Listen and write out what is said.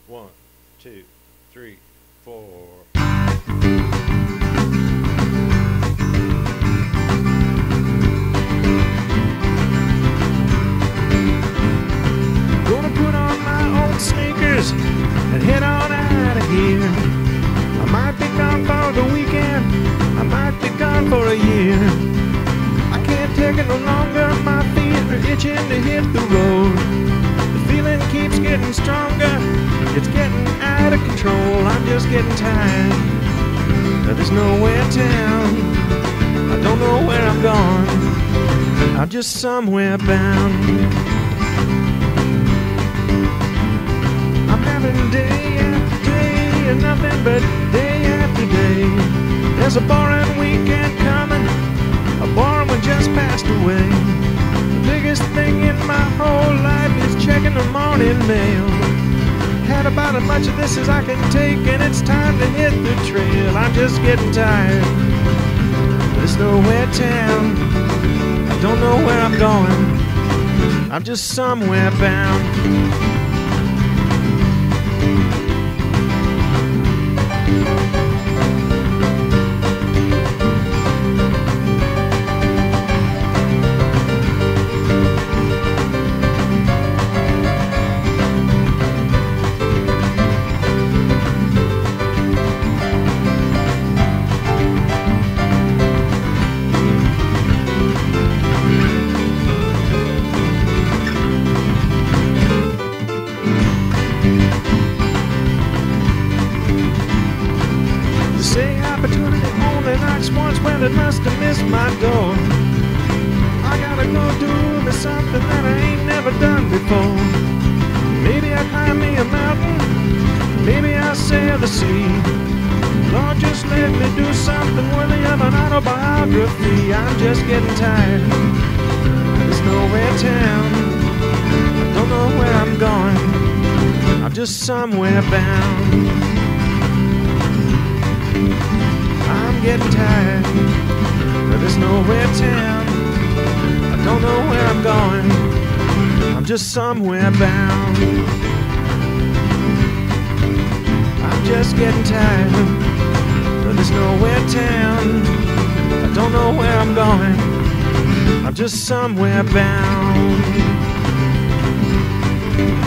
1, 2, 3, 4. Gonna put on my old sneakers and head on out of here. I might be gone for the weekend, I might be gone for a year. I can't take it no longer, my feet are itching to hit the road. The feeling keeps getting stronger, it's getting out of control. I'm just getting tired, there's nowhere town. I don't know where I'm going, I'm just somewhere bound. I'm having day after day and nothing but day after day. There's a boring weekend coming, a boring one just passed away. The biggest thing in my whole life is checking the morning mail. Had about as much of this as I can take, and it's time to hit the trail. I'm just getting tired, there's nowhere town. I don't know where I'm going, I'm just somewhere bound. It must have missed my door. I gotta go do me something that I ain't never done before. Maybe I climb me a mountain, maybe I sail the sea. Lord, just let me do something worthy of an autobiography. I'm just getting tired, there's nowhere town. I don't know where I'm going, I'm just somewhere bound. I'm getting tired, but there's nowhere town. I don't know where I'm going, I'm just somewhere bound. I'm just getting tired, but there's nowhere town. I don't know where I'm going, I'm just somewhere bound.